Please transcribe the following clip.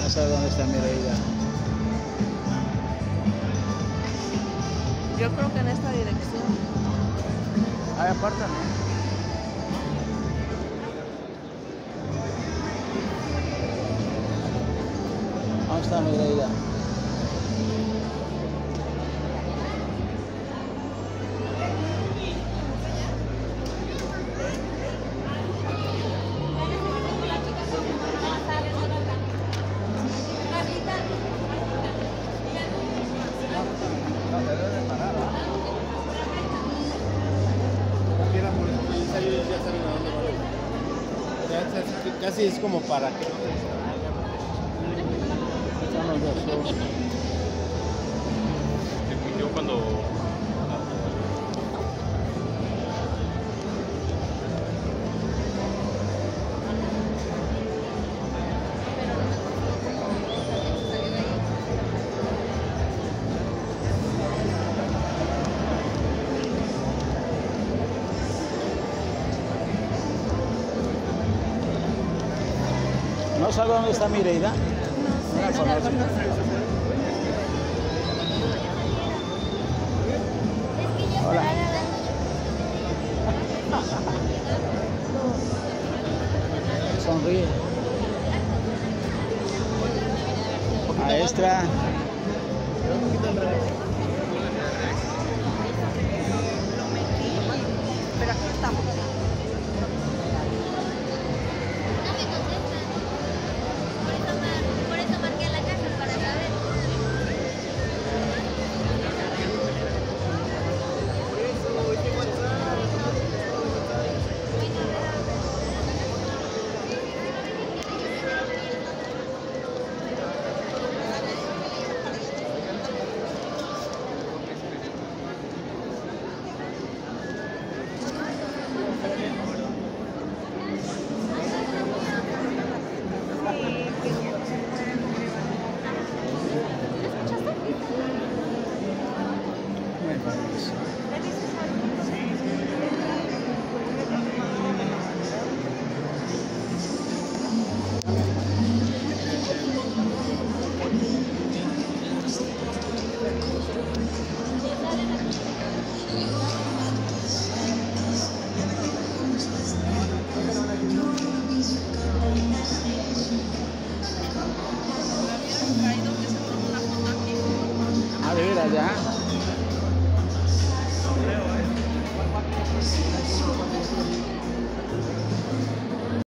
No sé dónde está Mireida. Yo creo que en esta dirección. Ahí apartan, ¿no? ¿Dónde está Mireida? Casi es como para que no te Están los dos. Yo cuando ¿No sabe dónde está Mireida? No la conozco. Hola. Sonríe. Maestra. Pero aquí estamos. Por eso marqué la casa para saber. Me parece. Ah, de veras, ya.